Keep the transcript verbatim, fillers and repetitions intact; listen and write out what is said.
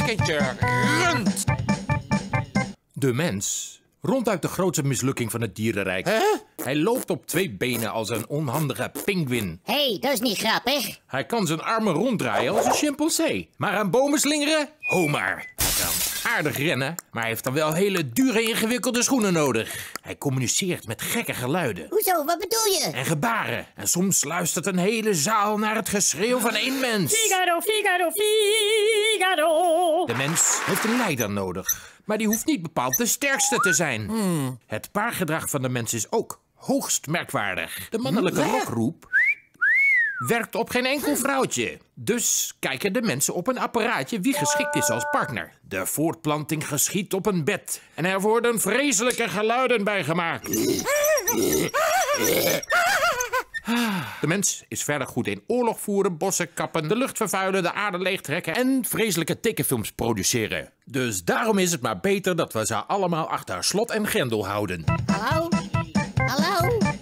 varkentje, rund! De mens. Ronduit de grootste mislukking van het dierenrijk. Huh? Hij loopt op twee benen als een onhandige pinguïn. Hé, hey, dat is niet grappig. Hij kan zijn armen ronddraaien als een chimpansee. Maar aan bomen slingeren? Ho maar. Hij kan aardig rennen, maar hij heeft dan wel hele dure ingewikkelde schoenen nodig. Hij communiceert met gekke geluiden. Hoezo, wat bedoel je? En gebaren. En soms luistert een hele zaal naar het geschreeuw van één mens. Figaro, Figaro, Figaro. De mens heeft een leider nodig. Maar die hoeft niet bepaald de sterkste te zijn. Hmm. Het paargedrag van de mens is ook hoogst merkwaardig. De mannelijke lokroep werkt op geen enkel vrouwtje. Dus kijken de mensen op een apparaatje wie geschikt is als partner. De voortplanting geschiet op een bed. En er worden vreselijke geluiden bij gemaakt. De mens is verder goed in oorlog voeren, bossen kappen, de lucht vervuilen, de aarde leegtrekken en vreselijke tekenfilms produceren. Dus daarom is het maar beter dat we ze allemaal achter slot en grendel houden. Hallo? Hallo?